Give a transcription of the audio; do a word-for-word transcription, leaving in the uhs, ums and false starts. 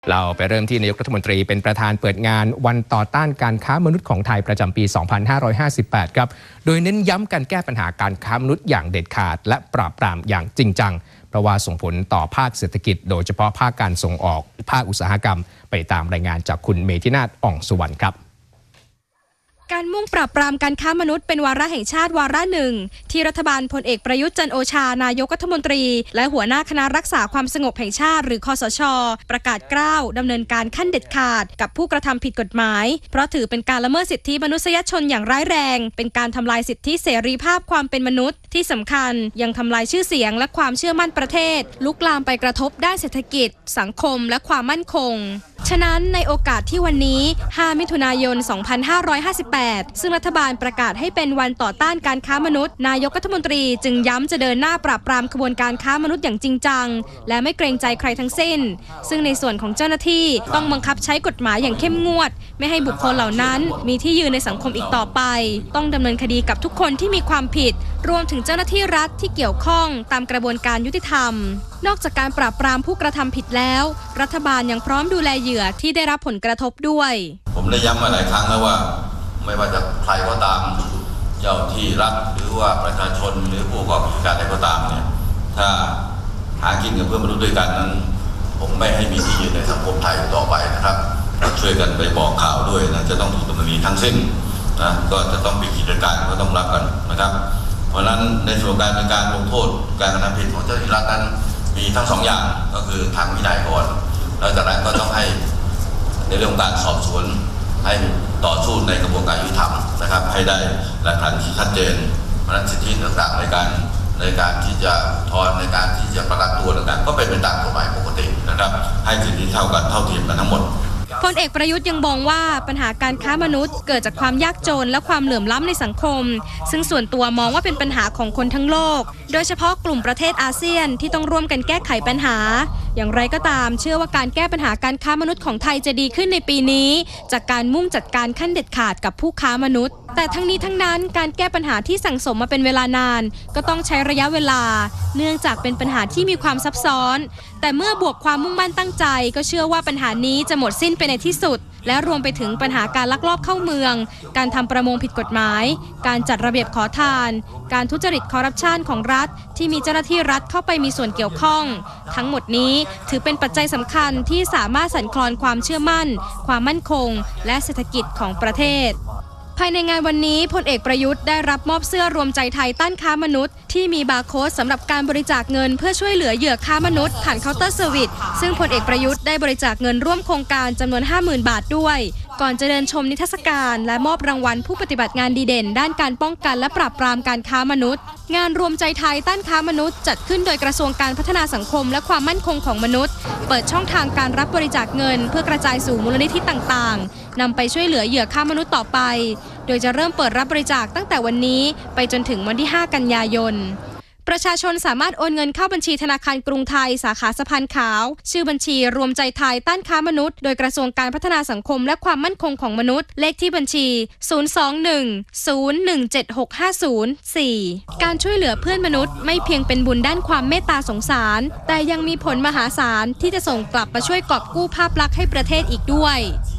เราไปเริ่มที่นายกรัฐมนตรีเป็นประธานเปิดงานวันต่อต้านการค้ามนุษย์ของไทยประจำปี สองพันห้าร้อยห้าสิบแปด ครับโดยเน้นย้ำการแก้ปัญหาการค้ามนุษย์อย่างเด็ดขาดและปราบปรามอย่างจริงจังเพราะว่าส่งผลต่อภาคเศรษฐกิจโดยเฉพาะภาคการส่งออกภาคอุตสาหกรรมไปตามรายงานจากคุณเมธินาถ อ่องสุวรรณครับการมุ่งปราบปรามการค้ามนุษย์เป็นวาระแห่งชาติวาระหนึ่งที่รัฐบาลพลเอกประยุทธ์จันทร์โอชานายกรัฐมนตรีและหัวหน้าคณะรักษาความสงบแห่งชาติหรือคสช.ประกาศเกล้าดำเนินการขั้นเด็ดขาดกับผู้กระทำผิดกฎหมายเพราะถือเป็นการละเมิดสิทธิมนุษยชนอย่างร้ายแรงเป็นการทำลายสิทธิเสรีภาพความเป็นมนุษย์ที่สำคัญยังทำลายชื่อเสียงและความเชื่อมั่นประเทศลุกลามไปกระทบด้านเศรษฐกิจสังคมและความมั่นคงฉะนั้นในโอกาสที่วันนี้ห้ามิถุนายนสองพันห้าร้อยห้าสิบแปดซึ่งรัฐบาลประกาศให้เป็นวันต่อต้านการค้ามนุษย์นายกรัฐมนตรีจึงย้ำจะเดินหน้าปราบปรามขบวนการค้ามนุษย์อย่างจริงจังและไม่เกรงใจใครทั้งสิ้นซึ่งในส่วนของเจ้าหน้าที่ต้องบังคับใช้กฎหมายอย่างเข้มงวดไม่ให้บุคคลเหล่านั้นมีที่ยืนในสังคมอีกต่อไปต้องดำเนินคดีกับทุกคนที่มีความผิดรวมถึงเจ้าหน้าที่รัฐที่เกี่ยวข้องตามกระบวนการยุติธรรมนอกจากการปราบปรามผู้กระทำผิดแล้วรัฐบาลยังพร้อมดูแลเหยื่อที่ได้รับผลกระทบด้วยผมได้ย้ำมาหลายครั้งแล้วว่าไม่ว่าจะใครก็ตามเจ้าที่รัฐหรือว่าประชาชนหรือผู้ประกอบการใดก็ตามเนี่ยถ้าหากินกับเพื่อนมนุษย์ด้วยกันนั้นผมไม่ให้มีที่ยืนในสังคมไทยต่อไปนะครับช่วยกันไปบอกข่าวด้วยนะจะต้องถูกดำเนินคดีทั้งสิ้นนะก็จะต้องมีกิจการก็ต้องรับกันนะครับเพราะฉะนั้นในส่วนการเป็นการลงโทษการกระทำผิดของเจ้าหน้าที่รัฐนั้นมีทั้งสองอย่างก็คือทางวินัยก่อนแล้วจากนั้นก็ต้องให้ในเรื่องการสอบสวนให้ต่อสู้ในกระบวนการยุติธรรมนะครับให้ได้หลักฐานที่ชัดเจนเพราะฉะนั้นสิทธิต่างๆในการในการที่จะทอนในการที่จะประกันตัวต่างๆก็เป็นไปตามกฎหมายปกตินะครับให้สิทธิเท่ากันเท่าเทียมกันทั้งหมดพลเอกประยุทธ์ยังมองว่าปัญหาการค้ามนุษย์เกิดจากความยากจนและความเหลื่อมล้ำในสังคมซึ่งส่วนตัวมองว่าเป็นปัญหาของคนทั้งโลกโดยเฉพาะกลุ่มประเทศอาเซียนที่ต้องร่วมกันแก้ไขปัญหาอย่างไรก็ตามเชื่อว่าการแก้ปัญหาการค้ามนุษย์ของไทยจะดีขึ้นในปีนี้จากการมุ่งจัดการขั้นเด็ดขาดกับผู้ค้ามนุษย์แต่ทั้งนี้ทั้งนั้นการแก้ปัญหาที่สั่งสมมาเป็นเวลานานก็ต้องใช้ระยะเวลาเนื่องจากเป็นปัญหาที่มีความซับซ้อนแต่เมื่อบวกความมุ่งมั่นตั้งใจก็เชื่อว่าปัญหานี้จะหมดสิ้นไปในที่สุดและรวมไปถึงปัญหาการลักลอบเข้าเมืองการทำประมงผิดกฎหมายการจัดระเบียบขอทานการทุจริตคอร์รัปชันของรัฐที่มีเจ้าหน้าที่รัฐเข้าไปมีส่วนเกี่ยวข้องทั้งหมดนี้ถือเป็นปัจจัยสำคัญที่สามารถสั่นคลอนความเชื่อมั่นความมั่นคงและเศรษฐกิจของประเทศภายในงานวันนี้พลเอกประยุทธ์ได้รับมอบเสื้อรวมใจไทยต้านค้ามนุษย์ที่มีบาร์โค้ดสำหรับการบริจาคเงินเพื่อช่วยเหลือเหยื่อค้ามนุษย์ผ่านเคาน์เตอร์เซอร์วิสซึ่งพลเอกประยุทธ์ได้บริจาคเงินร่วมโครงการจำนวน ห้าหมื่น บาทด้วยก่อนจะเดินชมนิทรรศการและมอบรางวัลผู้ปฏิบัติงานดีเด่นด้านการป้องกันและปราบปรามการค้ามนุษย์งานรวมใจไทยต้านค้ามนุษย์จัดขึ้นโดยกระทรวงการพัฒนาสังคมและความมั่นคงของมนุษย์เปิดช่องทางการรับบริจาคเงินเพื่อกระจายสู่มูลนิธิต่างๆนำไปช่วยเหลือเหยื่อค้ามนุษย์ต่อไปโดยจะเริ่มเปิดรับบริจาคตั้งแต่วันนี้ไปจนถึงวันที่ห้ากันยายนประชาชนสามารถโอนเงินเข้าบัญชีธนาคารกรุงไทยสาขาสะพานขาวชื่อบัญชีรวมใจไทยต้านค้ามนุษย์โดยกระทรวงการพัฒนาสังคมและความมั่นคงของมนุษย์เลขที่บัญชี ศูนย์ สอง หนึ่ง ศูนย์ หนึ่ง เจ็ด หก ห้า ศูนย์ สี่ การช่วยเหลือเพื่อนมนุษย์ไม่เพียงเป็นบุญด้านความเมตตาสงสารแต่ยังมีผลมหาศาลที่จะส่งกลับมาช่วยกอบกู้ภาพลักษณ์ให้ประเทศอีกด้วย